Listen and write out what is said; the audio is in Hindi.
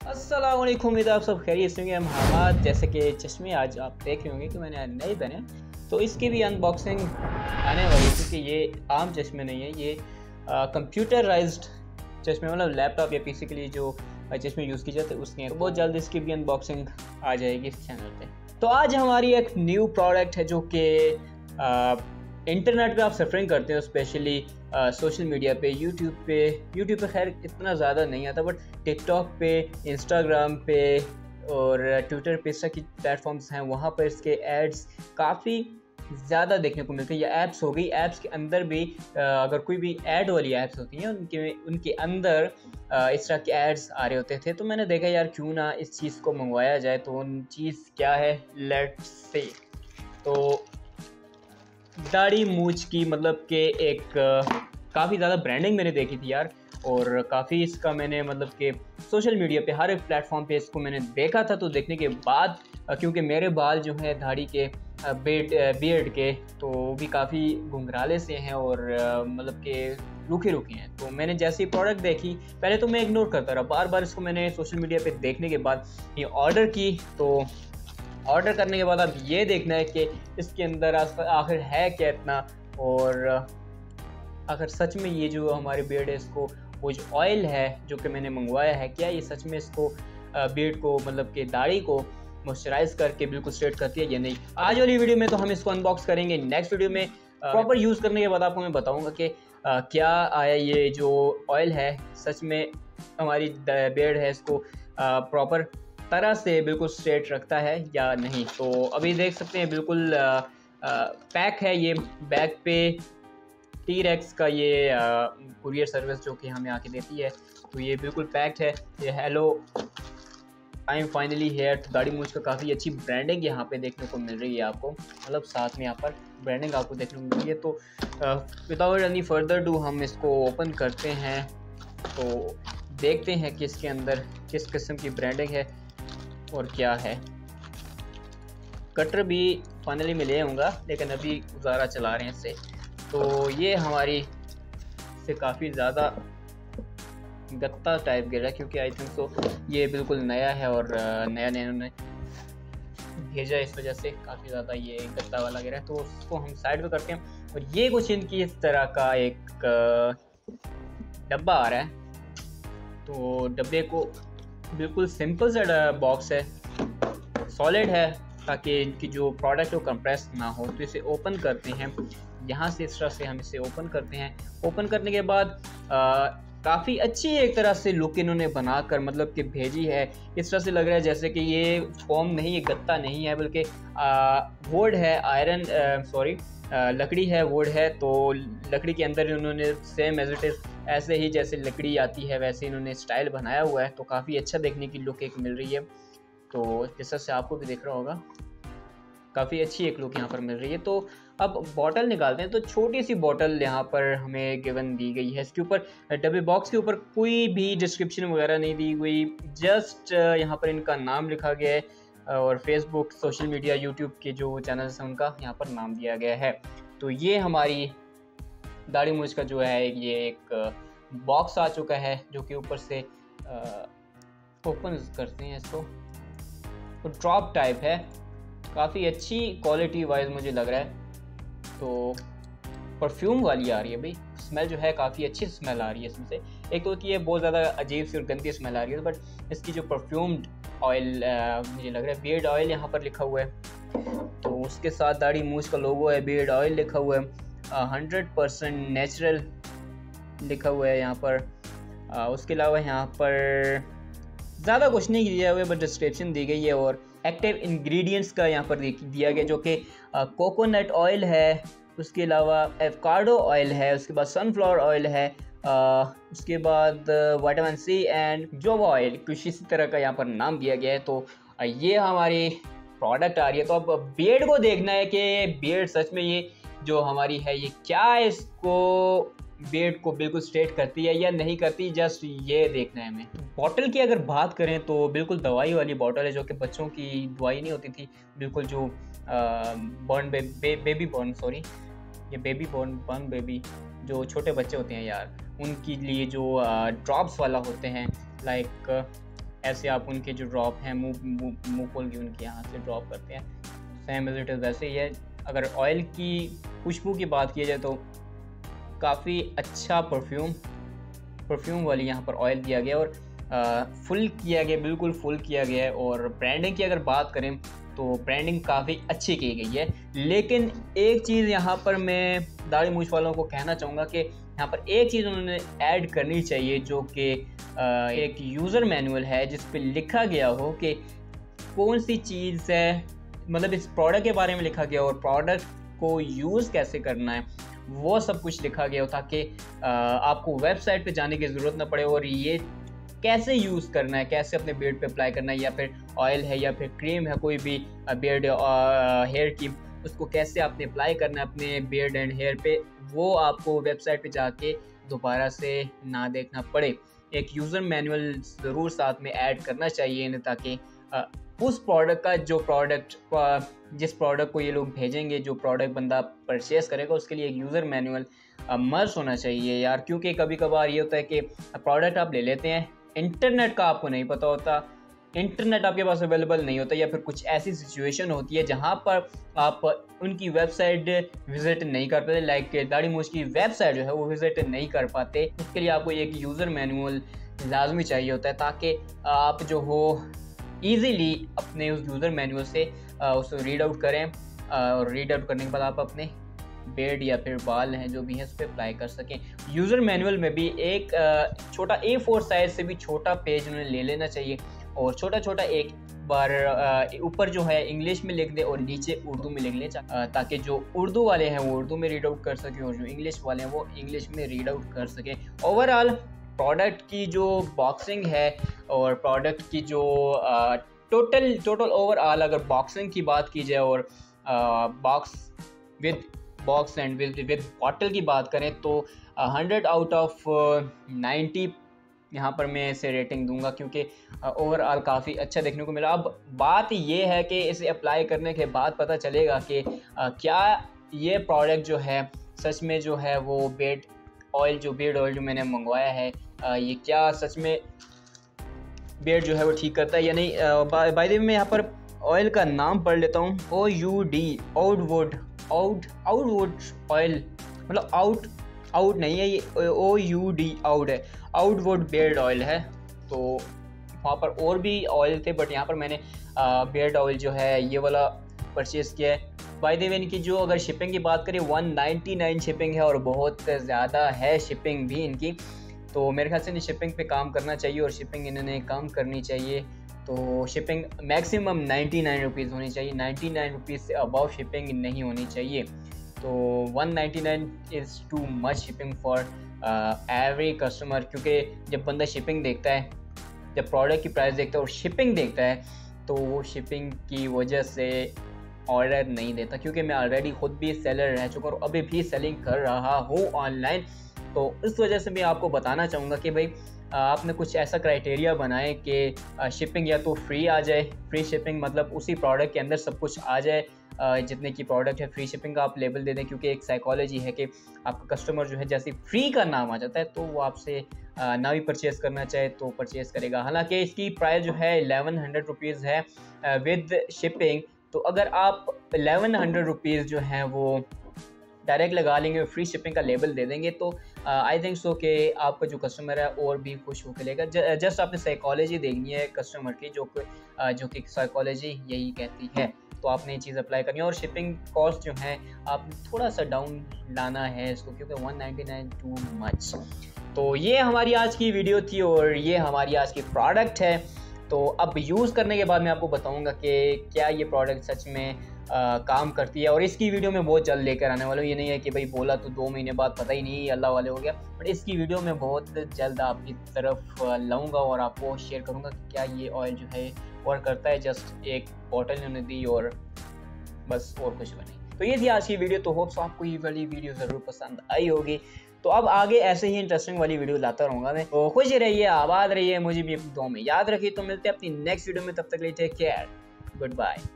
अस्सलाम वालेकुम, उम्मीद है आप सब खैरियत से होंगे। हम हमाद जैसे कि चश्मे आज आप देख रहे होंगे कि मैंने नए पहने, तो इसकी भी अनबॉक्सिंग आने वाली है क्योंकि ये आम चश्मे नहीं है, ये कंप्यूटराइज्ड चश्मे, मतलब लैपटॉप या पीसी के लिए जो चश्मे यूज़ किए जाते हैं उसके हैं। तो बहुत जल्द इसकी भी अनबॉक्सिंग आ जाएगी इस चैनल पे। तो आज हमारी एक न्यू प्रोडक्ट है जो कि इंटरनेट पे आप सफरिंग करते हो, स्पेशली सोशल मीडिया पे, यूट्यूब पे खैर इतना ज़्यादा नहीं आता, बट टिकटॉक पे, इंस्टाग्राम पे और ट्विटर पे, इस तरह की प्लेटफॉर्म्स हैं, वहाँ पर इसके एड्स काफ़ी ज़्यादा देखने को मिलते हैं। या ऐप्स हो गई, ऐप्स के अंदर भी अगर कोई भी ऐड वाली ऐप्स होती हैं उनके अंदर इस तरह के एड्स आ रहे होते थे। तो मैंने देखा यार क्यों ना इस चीज़ को मंगवाया जाए। तो उन चीज़ क्या है, लेट्स से, तो दाढ़ी मूंछ की, मतलब कि एक काफ़ी ज़्यादा ब्रांडिंग मैंने देखी थी यार, और काफ़ी इसका मैंने मतलब कि सोशल मीडिया पे हर एक प्लेटफॉर्म पे इसको मैंने देखा था। तो देखने के बाद क्योंकि मेरे बाल जो हैं दाढ़ी के बियर्ड के, तो भी काफ़ी घुंघराले से हैं और मतलब कि रूखे हैं। तो मैंने जैसे ही प्रोडक्ट देखी, पहले तो मैं इग्नोर करता रहा, बार बार इसको मैंने सोशल मीडिया पे देखने के बाद ये ऑर्डर की। तो ऑर्डर करने के बाद अब ये देखना है कि इसके अंदर आखिर है क्या इतना, और अगर सच में ये जो हमारे बियर्ड है इसको, वो जो ऑयल है जो कि मैंने मंगवाया है, क्या ये सच में इसको बियर्ड को, मतलब कि दाढ़ी को मॉइस्चराइज करके बिल्कुल स्ट्रेट करती है या नहीं। आज वाली वीडियो में तो हम इसको अनबॉक्स करेंगे। नेक्स्ट वीडियो में प्रॉपर यूज़ करने के बाद आपको मैं बताऊंगा कि क्या आया, ये जो ऑयल है सच में हमारी बियर्ड है इसको प्रॉपर तरह से बिल्कुल स्ट्रेट रखता है या नहीं। तो अभी देख सकते हैं बिल्कुल पैक है ये, बैक पे T-Rex का ये कुरियर सर्विस जो कि हमें आके देती है। तो ये बिल्कुल पैक्ड है। ये hello I am finally here. तो दाढ़ी मूंछ का काफ़ी अच्छी ब्रांडिंग यहाँ पे देखने को मिल रही है आपको, मतलब साथ में यहाँ पर ब्रांडिंग आपको देखने को मिल रही है। तो विदाउट एनी फर्दर डू हम इसको ओपन करते हैं, तो देखते हैं कि इसके अंदर किस किस्म की ब्रांडिंग है और क्या है। कटर भी फाइनली में ले आऊँगा, लेकिन अभी गुजारा चला रहे हैं इससे। तो ये हमारी से काफ़ी ज़्यादा गत्ता टाइप गिर रहा है, क्योंकि आई थिंक सो ये बिल्कुल नया है और नया इन्होंने भेजा, इस वजह से काफ़ी ज़्यादा ये गत्ता वाला गिरा है। तो उसको हम साइड पे करते हैं। और ये कुछ इनकी इस तरह का एक डब्बा आ रहा है। तो डब्बे को बिल्कुल सिंपल सा बॉक्स है, सॉलिड है, ताकि इनकी जो प्रोडक्ट हो कंप्रेस ना हो। तो इसे ओपन करते हैं यहाँ से, इस तरह से हम इसे ओपन करते हैं। ओपन करने के बाद काफ़ी अच्छी एक तरह से लुक इन्होंने बनाकर मतलब कि भेजी है। इस तरह से लग रहा है जैसे कि ये फोम नहीं, ये गत्ता नहीं है, बल्कि वुड है, लकड़ी है, वुड है। तो लकड़ी के अंदर इन्होंने सेम एज इट इज़, ऐसे ही जैसे लकड़ी आती है वैसे इन्होंने स्टाइल बनाया हुआ है। तो काफ़ी अच्छा देखने की लुक एक मिल रही है। तो जिस तरह से आपको भी दिख रहा होगा, काफ़ी अच्छी एक लुक यहाँ पर मिल रही है। तो अब बॉटल निकालते हैं। तो छोटी सी बॉटल यहाँ पर हमें गिवन दी गई है। इसके ऊपर डब्बे बॉक्स के ऊपर कोई भी डिस्क्रिप्शन वगैरह नहीं दी हुई, जस्ट यहाँ पर इनका नाम लिखा गया है और फेसबुक, सोशल मीडिया, यूट्यूब के जो चैनल्स हैं उनका यहाँ पर नाम दिया गया है। तो ये हमारी दाढ़ी मूंछ का जो है ये एक बॉक्स आ चुका है, जो कि ऊपर से ओपन करते हैं इसको, तो ड्रॉप टाइप है, काफ़ी अच्छी क्वालिटी वाइज मुझे लग रहा है। तो परफ्यूम वाली आ रही है भाई, स्मेल जो है काफ़ी अच्छी स्मेल आ रही है इसमें से। एक तो होती है बहुत ज़्यादा अजीब सी और गंदी स्मेल आ रही है, बट इसकी जो परफ्यूम्ड ऑयल मुझे लग रहा है, बियर्ड ऑयल यहाँ पर लिखा हुआ है। तो उसके साथ दाढ़ी मूंछ का लोगो है, बियर्ड ऑयल लिखा हुआ है, 100% नेचुरल लिखा हुआ है यहाँ पर। उसके अलावा यहाँ पर ज़्यादा कुछ नहीं दिया हुआ है, बट डिस्क्रिप्शन दी गई है और एक्टिव इंग्रेडिएंट्स का यहाँ पर दिया गया, जो कि कोकोनट ऑयल है, उसके अलावा एवोकाडो ऑयल है, उसके बाद सनफ्लावर ऑयल है, उसके बाद vitamin C and jojoba oil, कुछ इसी तरह का यहाँ पर नाम दिया गया है। तो ये हमारी प्रोडक्ट आ रही है। तो अब बियर्ड को देखना है कि बियर्ड सच में ये जो हमारी है ये क्या इसको बियर्ड को बिल्कुल स्ट्रेट करती है या नहीं करती, जस्ट ये देखना है हमें। बॉटल की अगर बात करें तो बिल्कुल दवाई वाली बॉटल है, जो कि बच्चों की दवाई नहीं होती थी, बिल्कुल जो बॉर्न बेबी जो छोटे बच्चे होते हैं यार, उनके लिए जो ड्रॉप्स वाला होते हैं, लाइक ऐसे आप उनके जो ड्रॉप हैं मुँह खोल के उनके यहाँ से ड्रॉप करते हैं, सेम एज इट इज़ वैसे ही है। अगर ऑयल की खुशबू की बात की जाए तो काफ़ी अच्छा परफ्यूम वाली यहाँ पर ऑयल दिया गया और फुल किया गया, बिल्कुल फुल किया गया है। और ब्रांडिंग की अगर बात करें तो ब्रांडिंग काफ़ी अच्छी की गई है। लेकिन एक चीज़ यहाँ पर मैं दाढ़ी मूंछ वालों को कहना चाहूँगा कि यहाँ पर एक चीज़ उन्होंने ऐड करनी चाहिए, जो कि एक यूज़र मैनुअल है जिस पे लिखा गया हो कि कौन सी चीज़ है, मतलब इस प्रोडक्ट के बारे में लिखा गया और प्रोडक्ट को यूज़ कैसे करना है वो सब कुछ लिखा गया हो, ताकि आपको वेबसाइट पे जाने की ज़रूरत ना पड़े और ये कैसे यूज़ करना है, कैसे अपने बियर्ड पे अप्लाई करना है, या फिर ऑयल है या फिर क्रीम है कोई भी बियर्ड हेयर की, उसको कैसे आपने अप्लाई करना है अपने बियर्ड एंड हेयर पे, वो आपको वेबसाइट पे जाके दोबारा से ना देखना पड़े। एक यूज़र मैनुअल ज़रूर साथ में ऐड करना चाहिए इन्हें, ताकि उस प्रोडक्ट का जिस प्रोडक्ट को ये लोग भेजेंगे, जो प्रोडक्ट बंदा परचेस करेगा, उसके लिए एक यूज़र मैनुअल मस्ट होना चाहिए यार। क्योंकि कभी कभार ये होता है कि प्रोडक्ट आप ले लेते हैं, इंटरनेट का आपको नहीं पता होता, इंटरनेट आपके पास अवेलेबल नहीं होता, या फिर कुछ ऐसी सिचुएशन होती है जहाँ पर आप उनकी वेबसाइट विज़िट नहीं कर पाते, लाइक दाढ़ी मूंछ की वेबसाइट जो है वो विज़िट नहीं कर पाते। उसके लिए आपको एक यूज़र मैनुअल लाजमी चाहिए होता है, ताकि आप जो हो ईज़िली अपने उस यूज़र मैनुअल से उसको रीड आउट करें, और रीड आउट करने के बाद आप अपने बेड या फिर बाल हैं जो भी हैं उस पर अप्लाई कर सकें। यूज़र मैनुअल में भी एक छोटा A4 साइज़ से भी छोटा पेज उन्हें ले लेना चाहिए, और छोटा छोटा एक बार ऊपर जो है इंग्लिश में लिख दे और नीचे उर्दू में लिख लें, ताकि जो उर्दू वाले हैं वो उर्दू में रीड आउट कर सकें और जो इंग्लिश वाले हैं वो इंग्लिश में रीड आउट कर सकें। ओवरऑल प्रोडक्ट की जो बॉक्सिंग है और प्रोडक्ट की जो टोटल ओवरऑल अगर बॉक्सिंग की बात की जाए और बॉक्स एंड विद बॉटल की बात करें तो 100 आउट ऑफ 90 यहाँ पर मैं इसे रेटिंग दूंगा, क्योंकि ओवरऑल काफ़ी अच्छा देखने को मिला। अब बात ये है कि इसे अप्लाई करने के बाद पता चलेगा कि क्या ये प्रोडक्ट जो है सच में जो है वो बियर्ड ऑयल जो मैंने मंगवाया है ये क्या सच में बियर्ड जो है वो ठीक करता है या नहीं। बाय द वे मैं यहाँ पर ऑयल का नाम पढ़ लेता हूँ, OUD आउटवुड ऑयल, मतलब आउट नहीं है ये, OUD आउट है, आउटवुड बियर्ड ऑयल है। तो वहाँ पर और भी ऑयल थे, बट यहाँ पर मैंने बियर्ड ऑयल जो है ये वाला परचेज़ किया है। बाय द वे इनकी जो अगर शिपिंग की बात करें 199 शिपिंग है और बहुत ज़्यादा है शिपिंग भी इनकी, तो मेरे ख्याल से इन्हें शिपिंग पे काम करना चाहिए और शिपिंग इन्होंने कम करनी चाहिए। तो शिपिंग मैक्सिमम 99 रुपीज़ होनी चाहिए, 99 रुपीज़ से अबव शिपिंग नहीं होनी चाहिए। तो 199 is too much shipping for every customer, क्योंकि जब बंदा शिपिंग देखता है, जब प्रोडक्ट की प्राइस देखता है और शिपिंग देखता है, तो वो शिपिंग की वजह से ऑर्डर नहीं देता। क्योंकि मैं ऑलरेडी खुद भी सेलर रह चुका हूँ और अभी भी सेलिंग कर रहा हूँ ऑनलाइन, तो इस वजह से मैं आपको बताना चाहूँगा कि भाई आपने कुछ ऐसा क्राइटेरिया बनाए कि शिपिंग या तो फ्री आ जाए, फ्री शिपिंग मतलब उसी प्रोडक्ट के अंदर सब कुछ आ जाए, जितने की प्रोडक्ट है फ्री शिपिंग का आप लेबल दे दें। क्योंकि एक साइकोलॉजी है कि आपका कस्टमर जो है जैसे फ्री का नाम आ जाता है तो वो आपसे ना भी परचेज़ करना चाहे तो परचेज़ करेगा। हालांकि इसकी प्राइस जो है 1100 रुपीज़ है विद शिपिंग। तो अगर आप 1100 रुपीज़ जो है वो डायरेक्ट लगा लेंगे, फ्री शिपिंग का लेबल दे देंगे, तो आई थिंक सो कि आपका जो कस्टमर है और भी खुश होकर लेगा। जस्ट आपने साइकोलॉजी देखनी है कस्टमर की, जो कि साइकोलॉजी यही कहती है। तो आपने ये चीज़ अप्लाई करनी है और शिपिंग कॉस्ट जो है आपने थोड़ा सा डाउन लाना है इसको, क्योंकि 199 टू मच। तो ये हमारी आज की वीडियो थी और ये हमारी आज की प्रोडक्ट है। तो अब यूज़ करने के बाद मैं आपको बताऊंगा कि क्या ये प्रोडक्ट सच में काम करती है, और इसकी वीडियो में बहुत जल्द लेकर आने वाला हूँ। ये नहीं है कि भाई बोला तो 2 महीने बाद पता ही नहीं अल्लाह वाले हो गया, बट इसकी वीडियो में बहुत जल्द आपकी तरफ लाऊंगा और आपको शेयर करूँगा कि क्या ये ऑयल जो है वर्क करता है। जस्ट एक बॉटल इन्होंने दी और बस, और कुछ भी नहीं। तो ये थी आज की वीडियो। तो होप्स आपको ये वाली वीडियो ज़रूर पसंद आई होगी। तो अब आगे ऐसे ही इंटरेस्टिंग वाली वीडियो लाता रहूँगा मैं। तो खुश रहिए, आबाद रहिए, मुझे भी अपनी दुआ में याद रखिए। तो मिलते हैं अपनी नेक्स्ट वीडियो में, तब तक के लिए टेक केयर, गुड बाय।